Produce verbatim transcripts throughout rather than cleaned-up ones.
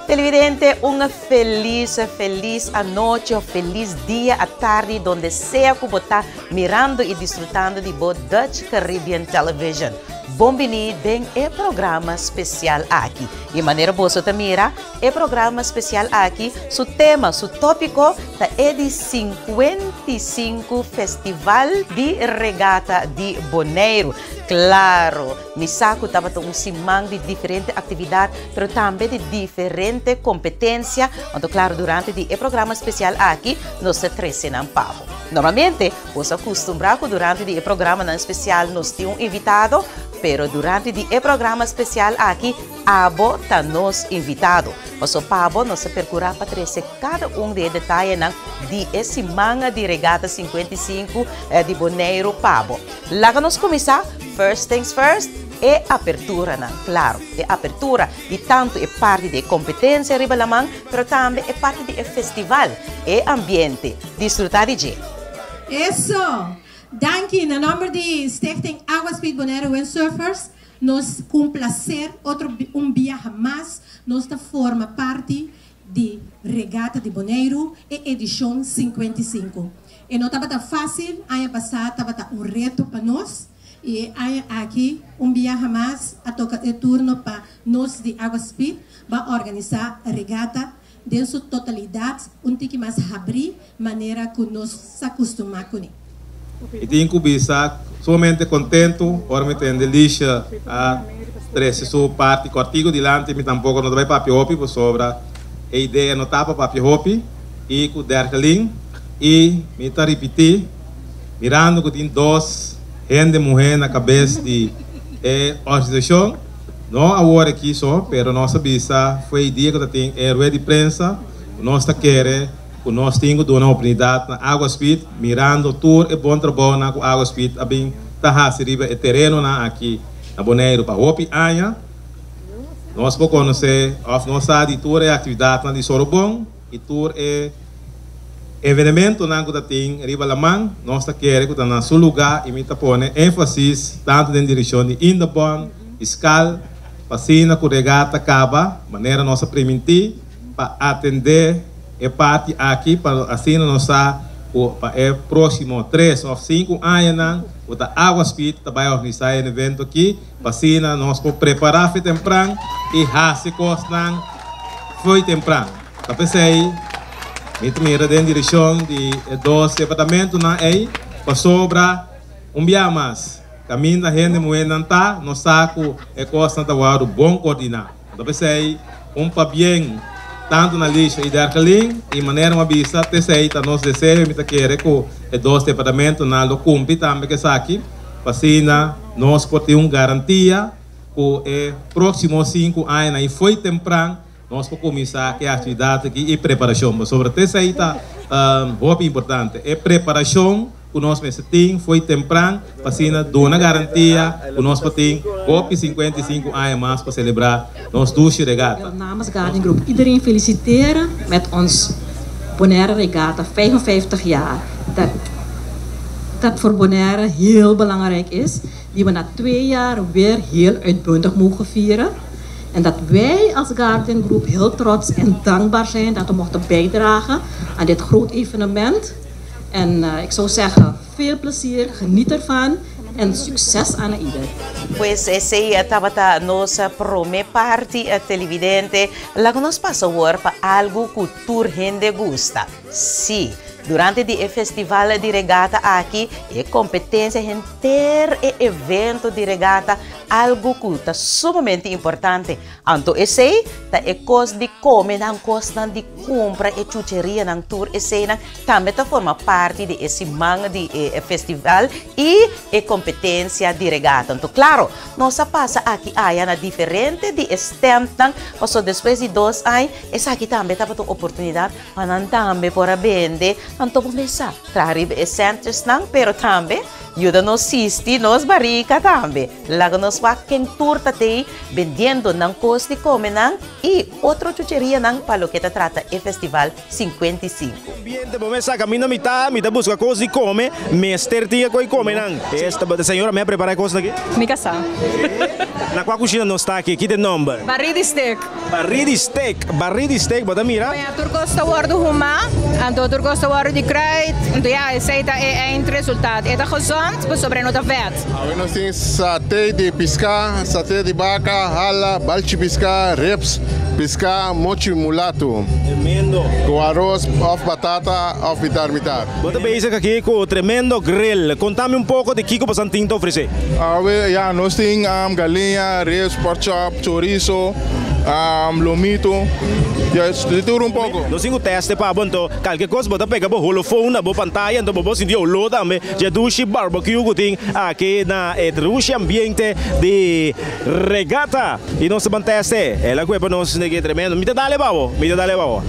Televidente, una feliz, feliz noche o feliz dia à tarde, donde sea que você está mirando e desfrutando de Bo Dutch Caribbean Television. Bom-vindo em é programa especial aqui. De maneira boa, você mira, é programa especial aqui, seu tema, seu tópico, é de cinquenta e cinco Festival de Regata de Bonaire. Claro, mi saco estava um simão de diferentes atividades, mas também de diferentes competências. Então, claro, durante o programa especial aqui, nós trazemos pavo. Normalmente, você acostuma que durante o programa especial nós temos um invitado, mas durante o programa especial aqui, abo está nos invitado. O pavo nós percurá para trazer cada um de detalhes de esse manga de regata cinquenta e cinco de Bonaire Pavo. Lá que nós começar, first things first, é apertura, não? Claro, é apertura e tanto é parte da competência Ribalamang, mas também é parte do festival, é ambiente. Desfrutar de G. Isso! Danke, no nome de Stichting Água Speed Bonaire Windsurfers, nós com prazer, outro um dia mais, nós forma parte de Regata de Bonaire e edição cinquenta e cinco. E não estava fácil, ano passado estava um reto para nós, e aqui um dia mais, a tocar o turno para nós de Água Speed, para organizar a regata de sua totalidade, um pouco mais abrir, maneira que nós se acostumamos com ele. E tenho que estar somente contento, ora me tem delícia a trazer sua parte, que artigo de lante, me tampouco não vai para Piopi, por sobra a ideia não tapa para Piopi, e com o Derkeling, e me está repetir, mirando que tem dois gente mulher na cabeça de eh, organização, não agora aqui só, mas nossa visa foi o dia que tem herói de prensa, nós está querendo, nós temos uma oportunidade na Água Speed, mirando tour e bom trabalho na Água Speed, a bem tá recebendo o terreno na aqui na Bonaire para Hopi Anha. Nós podemos conhecer, nós sabemos tour é atividade na de Sorobon e tour é evento na que tem Ribalamang, nós está querendo que na seu lugar e me tá pondo ênfase tanto na direção de Indabon, Escal, Passina, Corregata, Caba, maneira nossa permitir para atender é parte aqui para assim nós para é próximo três ou cinco anos o da Água Speed vai organizar um evento aqui para assim nós por preparar foi temprano e hace costan foi temprano tá pensei me mira dentro direção de dois departamentos na aí para sobra um dia mais caminho da gente muito não tá no saco é costa da guarda bom coordenar tá pensei um para bem tanto na lista e Derkeling e maneira uma vista te seita nós desejamos que querer com os dois departamentos na lo cumpre também que está aqui vacina nós podemos ter uma garantia que o próximo cinco anos e foi temprano nós podemos começar a atividade aqui e preparação mas sobre te seita um, muito importante é preparação que nós temos foi temprano vacina dona garantia que nós podemos cinquenta e cinco anos mais para celebrar ons douche regata. Namens Garden Group iedereen feliciteren met ons Bonaire Regata vijfenvijftig jaar. Dat, dat voor Bonaire heel belangrijk is, die we na twee jaar weer heel uitbundig mogen vieren. En dat wij als Garden Group heel trots en dankbaar zijn dat we mochten bijdragen aan dit groot evenement. En uh, ik zou zeggen, veel plezier, geniet ervan. En sucesso a ieder. Pues esse estava a nossa primeira parte televidente, lá que nós passamos para algo que toda gente gosta. Sim, durante o festival de regata aqui, é competência em ter e evento de regata, algo que é sumamente importante. Então, esse é coisa de comer, não coisa de compra e chucheria na tour, esse também forma parte desse manga de eh, festival e é competência de regata. Então, claro, nós passa aqui aí na diferente de stand, ou depois de dois anos, essa aqui também estava uma oportunidade para também para vender. Então, começar a trazer centros, pero também ajuda nos assistir, nos barrica também. Lá que nós swak ken turta te vendiendo ng costi come nang e outro chucheria nang palo que trata e festival cinquenta e cinco. Ambiente, bom, essa caminho mitad, mitad busca coisa e come, mester tia coi come nang. Esta senhora me prepara coisa aqui? Mica sa. Na qual cozinha não está aqui? Que tem nome? Barridi steak. Barridi steak, barridi steak, bota mira. Ja, turkosta worden huma, en door turkosta worden die kruid. En ja, je zei dat eindresultaat. Het is gezond, maar sobre nota vet. Nós temos satê de pisca, satê de vaca, hala, balchi pisca, reps, pisca, mochi mulato. Tremendo. Com arroz, of batata, of mitar-mitar. Bota basic aqui com o tremendo grill. Contame um pouco de que que você tem a oferecer. Ah, ja, nós temos um, galinha, reps, pork chop, chorizo, um, lomito. Ja, de tudo um pouco. Nós temos o teste para bonto. Qualquer coisa bota pega bo holofone, bo pantalla, então bo sentir o lo também. Já dushi barbecue que tem aqui na Edrushi ambiente de regata. E nós vamos teste. Ela que para nós é tremendo. Me dá le babo, me dá le babo.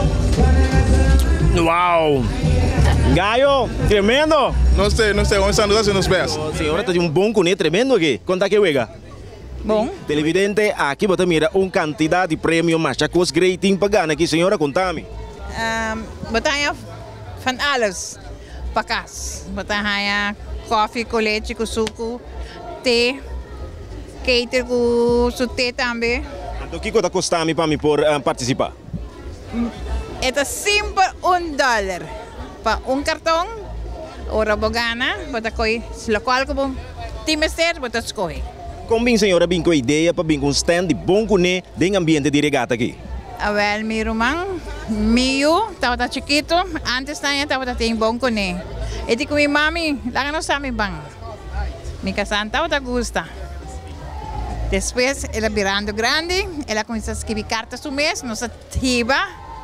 Uau! Gaio, tremendo. Nós temos, nós temos, nós estamos nos pés. Senhora, tá de um bom cone tremendo aqui. Conta que wega. Bom. Televidente, aqui bota mira uma quantidade de prêmio, mas já coisa great para ganhar aqui, senhora, contame. Um, Botanya van alles. Pakas. Botanya koffie, com leite, com suco, thee, cater com suté também. Então, o que está custando para mim por uh, participar? É simples um dólar. Para um cartão, ora bogana, bota coi, local como timester, bota escolhe. Como bem, senhora, bem com a ideia para bem com um stand de bom cone de ambiente de regata aqui? Ah, well, meu irmão, meu, estava chiquito, antes também estava tem bom cone. E digo, minha mami, lá não sabe bem. Minha casante estava gosta. Depois, ela virando grande, ela começou a escrever cartas no mês, nos ativa,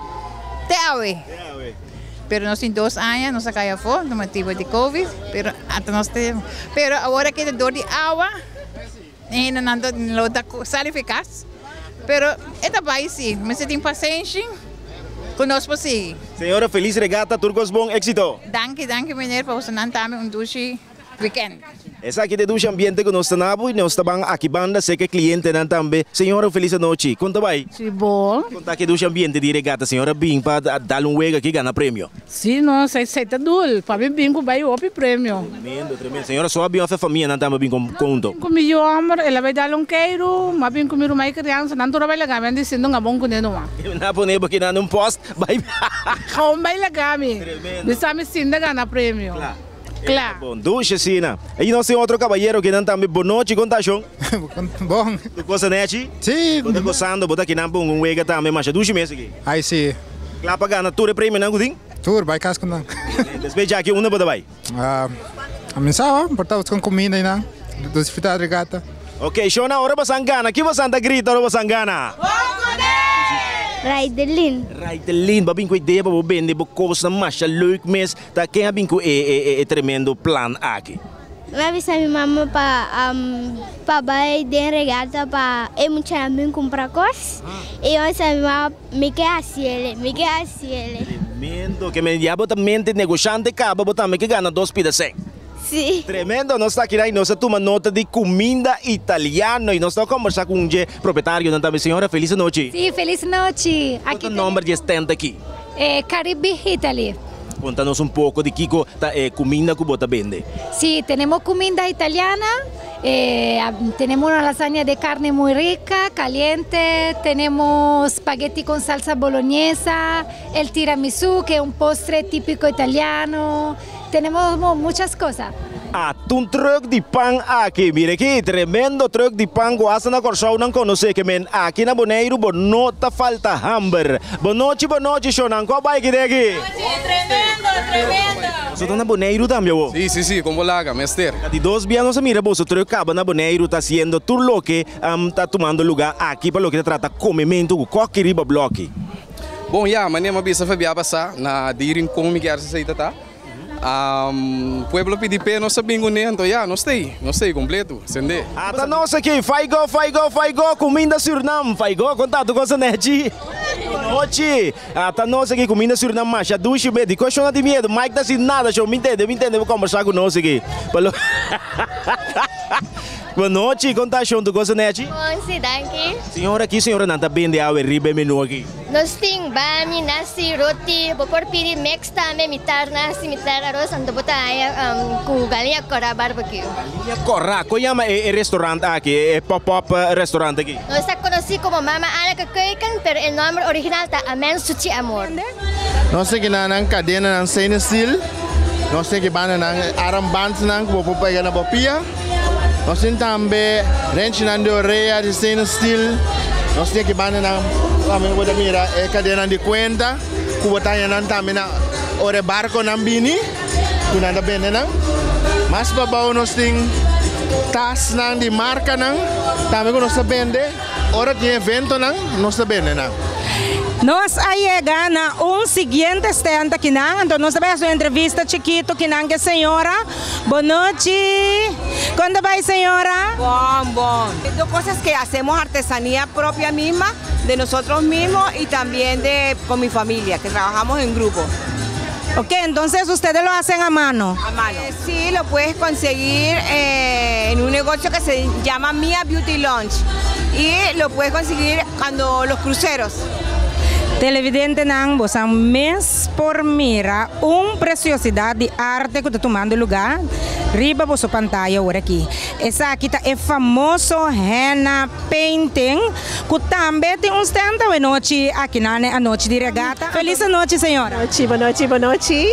até Pero nós temos dois anos, nós caímos fora, no motivo de Covid, pero até nós temos. Pero agora que é dor de água, ainda não está salificado. Pero é vai sim, mas você tem paciência, conosco sim. Senhora, feliz regata, turcos bom, éxito. Danke, danke meneer, para você não também um duche weekend. Essa aqui é do ambiente que nós estamos e nós estamos aqui banda, sei que cliente não também. Senhora, feliz noite. Conta vai. Sim, bom. Conta aqui do ambiente de regata, senhora, bem para dar um wega aqui ganhar prêmio. Sim, não, sei se é dul, para mim bem com vai o prêmio. Tremendo, tremendo. Senhora, só bem a família não também bem com conto. Com meu amor, ela vai dar um queiro, mas bem com meu mais criança, não vai legar, mas dizendo que bom com ele não. Na pone porque não um post, vai. Como vai legar me? Bisa me sinda ganhar prêmio. Claro. Bom, ducha sina. E nós temos outro cavalheiro que não também boa noite, conta chão. Bom. Tu gosta nete? Sim. Bota gostando, bota aqui na bom um wega também, mas ducha mesmo aqui. Aí sim. Lá para ganhar tudo prêmio não gudin? Tudo, vai casco não. Depois já aqui uma bota vai. Ah, a mensagem, portava com comida aí não. Dos fitas regata. Ok, show na hora para sangana. Aqui você anda grita hora para sangana. Raidelin. Raidelin, babing ko ideia para vender bocos na masha leuk mes, tá quem abing ko é é tremendo plan aqui. Vai sa minha mama para um para vai de regata para é muito bem comprar coisas. E eu sa minha me que asiele, me que asiele. Tremendo, que me diabo também negociante cabo botar me que ganha dois pedaços. Sim. Tremendo, nós está aqui aí, nós toma nota de comida italiana e nós estamos conversando com o proprietário da também, senhora, feliz noite. Sim, feliz noite. Qual é o nome de stand aqui? É Caribe Italy. Conta-nos um pouco de que é comida que você vende. Sim, temos comida italiana, eh, temos uma lasanha de carne muito rica, caliente, temos spaghetti com salsa bolognesa, el tiramisù, que é um postre típico italiano. Tenemos muchas cosas. Ah, um truck de pão aqui, mire aqui, tremendo truck de pão, gosta na Corsão, não conhece que men, aqui na Boneiro, bonota falta hamburger. Boa noite, boa noite, Shonan, qual bike daqui? Tremendo, tremendo. Você está na Boneiro também, vô? Sim, sim, sim, como laga, mestre. De dois dias, nós mira, você truck acaba na Boneiro, está sendo tudo lo que está tomando lugar aqui, para lo que trata comimento, com qualquer riba bloque. Bom, já, mas nem uma bisa Fabia passar, na dirin como me quer se tá? Um, pueblo P D P não sabe ninguém, então já, não sei, não sei completo, entende? Até nós aqui, vai go, vai go, vai go, comida Suriname, vai go, contato com a Neti. Noite, até nós aqui, comida Suriname, mas já duche medo, coisa de medo, Mike tá sem nada, show, me entende, me entende, vou conversar com nós aqui. Boa noite, conta junto com você, Nete? Bom, sim, danke. Senhora aqui, senhora não está bem de água, ribe menu aqui. Nós temos bami, nasi, roti, bopor piri mix também, mitar nasi, mitar arroz, ando botar um, com galinha cora barbecue. Galinha cora, qual chama é restaurante aqui, é pop-up restaurante aqui? Nós está conhecido como Mama Ana Kekeuken, pero o nome original tá Amen Suci Amor. Nós temos na cadena na Sene Steel, nós temos que na aramband na bopo pegar na bopia. Nós temos também ranch na Dorea de Sene Steel. Nós temos que banana na kami ko mira e cadena de cuenta kubotanya nan também na ore barco na bini kuna da bene na mas babaw nós temos tas nang di marca nang também ko nós vende ora de evento nang nós vende na. Nós chega na um seguinte stand aqui na, então nós temos uma entrevista chiquito que não que senhora. Boa noite. ¿Cuándo vai, senhora? Bom, bom. Dos cosas que hacemos artesanía propia misma de nosotros mismos y también de con mi familia, que trabajamos en grupo. Ok, entonces ustedes lo hacen a mano. A mano. Eh, sí, lo puedes conseguir eh, en un negocio que se llama Mia Beauty Lounge y lo puedes conseguir cuando los cruceros. Televidente nang bosan mes por mira uma preciosidade de arte que está tomando lugar riba bosa pantalla agora aqui. Essa aqui tá é famoso henna painting que também tem um stand à noite aqui na a noite de regata. Feliz noite, senhora. Boa noite, boa noite, boa noite.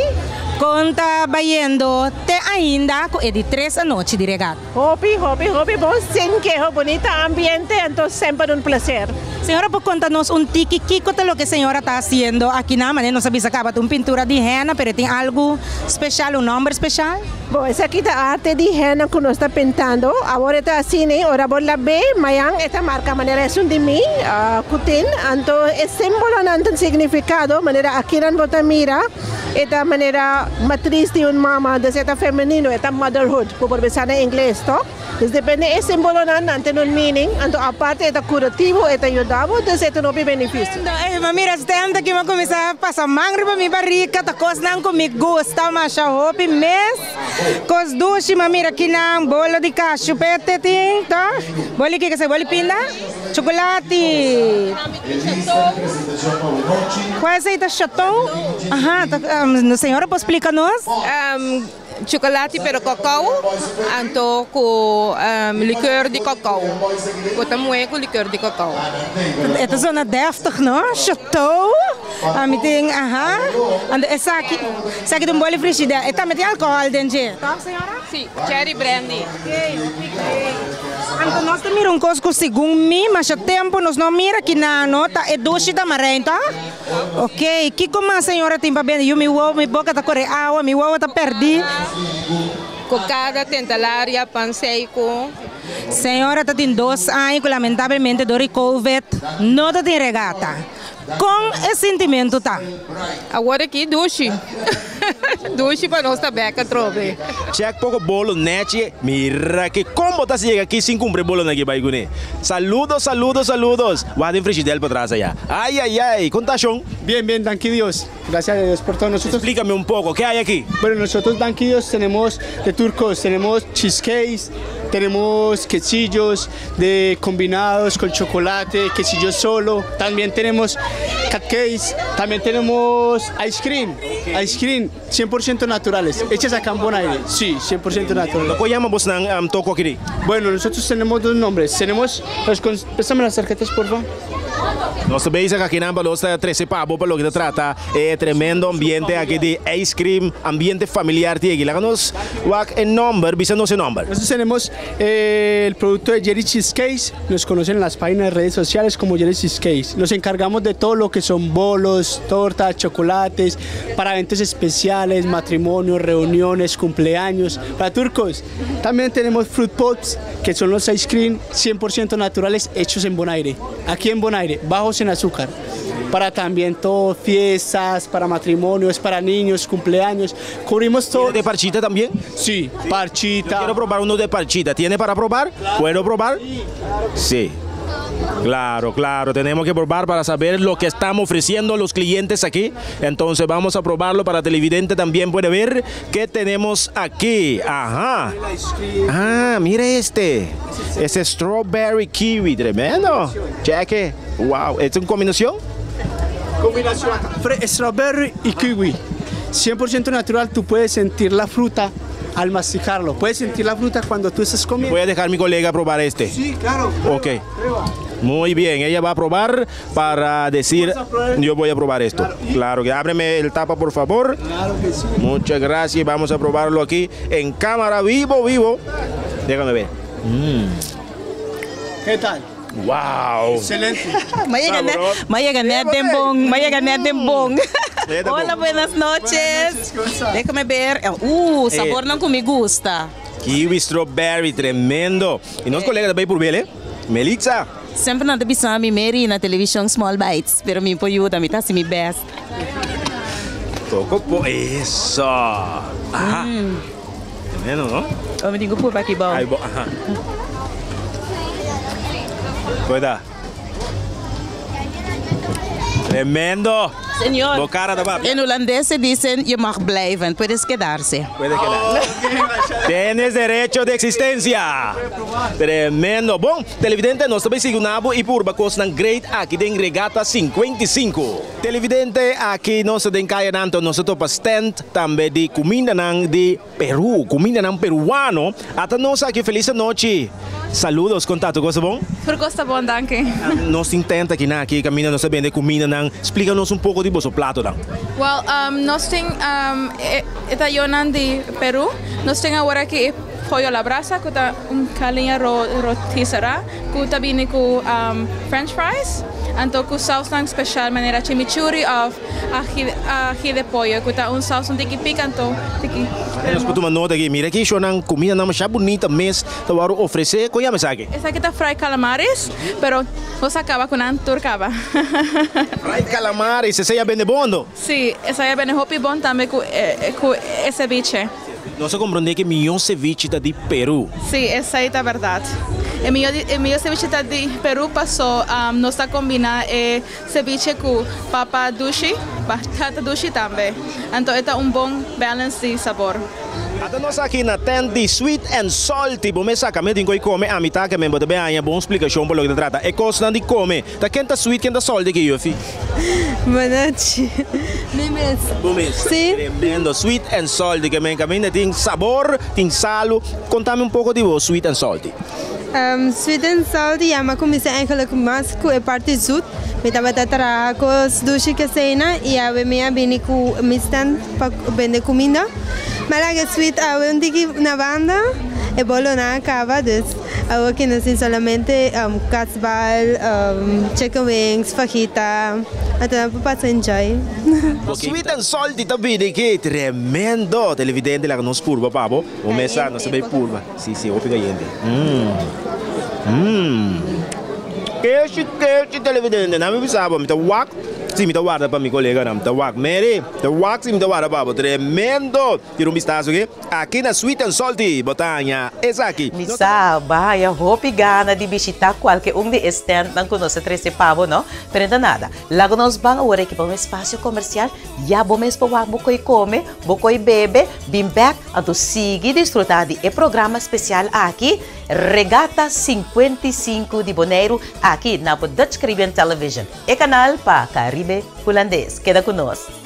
Conta baiendo te ainda é de três a noite de regata. Hopi, hopi, hopi, bom sim que é bonita ambiente, então sempre um prazer. Senhora, por conta-nos um tiki kiko de lo que a senhora está fazendo aqui na maneira, não sabia se acaba de uma pintura de henna, mas tem algo especial, um nome especial? Bom, essa aqui é a arte de henna que nós estamos pintando. Agora está assim, né? Ora, vou lá ver, mas esta marca maneira é um de mim, cutin, então é símbolo, não tem significado, maneira aqui não bota mira, esta maneira matriz de uma mama, de esta feminino, esta motherhood, por pensar em inglês, tá? Então depende é símbolo não tem um meaning, então a parte é curativo, é ajudado, então é um benefício. Mas mira, se tem que eu começar a passar mangro para minha barriga, tá coisa não comigo gosta, mas a roupa mês, coisa doce, mas mira aqui não, bola de cacho, pete tem, tá? Bola que que você bola pinda? Chocolate. Qual é esse chateau? Aham, a senhora pode explicar-nos? Um, chocolate pero cacau, anto com um, licor de cacau. Botamos com licor de cacau. Het is zo'n deftig, no? Chateau. Ah, tem, aha. And essa aqui, essa aqui tem um bolo frigido. Esta tem alcohol dentro. Tá, senhora? Sim, cherry brandy. Então nós temos um coisa segundo mim, mas o tempo nós não mira que na nota é doce da marém, tá? Ok, que como a senhora tem para bem? Eu me vou, minha boca tá correndo água, minha boca tá perdida. Cocada, tentalária, pão seco. Senhora tá tem dois anos, lamentavelmente, do Covid, não tá tem regata. Com esse sentimento tá? Agora aqui, duche. Duche para nós também, que trove. Check pouco bolo, net, mira que como tá chega aqui sem cumprir bolo na Baigune. Saludos, saludos, saludos. Guarden frigidel para trás allá. Ay, ay, ay, contación. Bien, bien, danquidios. Gracias a Dios por todo nosotros. Explícame un poco, ¿qué hay aquí? Bueno, nosotros danquidios tenemos de turcos, tenemos cheesecakes, tenemos quesillos de combinados con chocolate, quesillos solo, también tenemos cupcakes, también tenemos ice cream, ice cream cien por ciento naturales, hechas acá en Bonaire, sí, cien por ciento naturales. ¿Cómo llamamos um, toco aquí? Bueno, nosotros tenemos dos nombres, tenemos, los, préstame las tarjetas por favor. Nós também aqui na Balosta treze pabo para o que trata é tremendo ambiente aqui de ice cream, ambiente familiar aqui. Lá nos wak el nombre, visando el nombre. Nosotros tenemos eh, el producto de Jerry Cheesecakes, nos conocen en las páginas de redes sociales como Jerry Cheesecakes. Nos encargamos de todo lo que son bolos, tortas, chocolates, para eventos especiales, matrimonios, reuniones, cumpleaños, para turcos. También tenemos fruit pops, que son los ice cream cien por ciento naturales hechos en Bonaire, aquí en Bonaire, bajos en azúcar, para también todo, fiestas, para matrimonios, para niños, cumpleaños, cubrimos todo. ¿De parchita también? Sí, parchita. Yo quiero probar uno de parchita, ¿tiene para probar? ¿Puedo probar? Sí. Claro, claro, tenemos que probar para saber lo que estamos ofreciendo a los clientes aquí. Entonces vamos a probarlo para televidente también puede ver qué tenemos aquí. Ajá. Ah, mire este. Ese strawberry kiwi, tremendo. Cheque. Wow, ¿es una combinación? Combinación strawberry y kiwi. cien por ciento natural, tú puedes sentir la fruta al masticarlo. Puedes sentir la fruta cuando tú estás comiendo. Voy a dejar a mi colega probar este. Sí, claro. Prueba, ok. Prueba. Muy bien, ella va a probar para decir, yo voy a probar esto. Claro, claro que ábreme el tapa, por favor. Claro que sí. Muchas gracias. Vamos a probarlo aquí en cámara, vivo, vivo. Déjame ver. Mm. ¿Qué tal? Wow. Excelente. Maya gané Dembong, Maya gané Dembong. Hola, buenas noches. Déjame ver. Uh, sabor Eh. não me gusta. Kiwi strawberry, tremendo. E nosso colega também por ver, eh? Melitza. Sempre na televisão, me meri na televisão Small Bites, pero me ajuda, me tá assim, me best. Toco po eso. Ajá. Mm. Tremendo, ¿no? Oh, me digo por aqui bom. Aí, bom. Ajá. Cuida. Tremendo. Senhor, Bo cara da papi. em holandês se dizem, je mag blijven, puedes quedarse. Puede quedar. Tienes derecho de existencia. Tremendo. Bom, televidente, nós também seguimos e por bacos ng grade aqui den Regata cinquenta e cinco. Televidente, aqui nós den kaya nanto nós topa stand também de comida ng de Peru, comida ng peruano. At nós aqui feliz noite. Saludos, contato, gosta bom? Por gosta bom, danke. Nós intenta aqui na aqui caminha nós sabendo de comida ng. Explica-nos um pouco de vosso prato lang. Well, um, nós tem um, itayonan de Peru. Nós tem agora aqui pollo a la brasa, com um calinha ro rotisserie, com também com um, French fries. Então, com sauce lang special, maneira chimichurri of ají, ají de pollo, com um sauce um tiki picante, tiki. Nós podemos notar aqui, mira aqui, show ng comida na masyado bonita, mas tawaro oferecer, kuya mas aqui. Essa aqui está fry calamares, pero você acaba com um turcaba. Fried calamares, esse é bem de bom. Sim, essa é bem hopi bom também com eh, com esse ceviche. Nós compreendemos que milhão ceviche está de Peru. Sim, essa aí é verdade. O meu, o meu ceviche de Peru passou, um, nós está combinando eh, ceviche com papa dushi, batata dushi também. Então, é um bom balance de sabor. Até nós aqui na tent de Sweet and Salty, bom, mas saca, mesmo que come a mitad que me bota bem aí, bom explicação para o que trata. É coisa de come, tá quem tá sweet, quem tá salty que eu fi. Boa noite. Mimes. Bom mês. Sim. Tremendo, Sweet and Salty, que me caminha tem sabor, tem salo. Contame um pouco de você, Sweet and Salty. Um, sweet and salty, ja, maar kom je eigenlijk mas ku e parte zoet. Met dat wat er kos dushi que cena e a we meia bem ku mistan pa bende comida. Maar laga sweet a we um tiki na banda e bolo na acaba des. A we que não sei solamente um, casbal, um, chicken wings, fajita. Até para passar enjoy. Sweet and Salty também de que tremendo. Televidente lá nos curva, papo. O mesa não sabe curva. Sim, sim, opiga yende. Hum. Hum. Queixe, queixe, televidente. Não me sabe, me tá wak. Sim, me tá guarda para meu colega, não. Tá wak, Mary. Tá wak, sim, me tá guarda, papo. Tremendo. Tira um vistazo aqui. Aqui na Sweet and Salty, Botanha. Essa aqui. Misa, bahaya, hope gana de visitar qualquer um de stand ng conoce trece pavo, no? Pero ainda nada. Lago nos bang ore que para um espaço comercial, ya bomes pa wak bukoy come, bukoy bebe, bim back, ato sigue desfrutar de e programa especial aqui, Regata cinquenta e cinco de Bonaire, aqui na Dutch Caribbean Television, e canal pa Caribe Holandês. Queda conosco.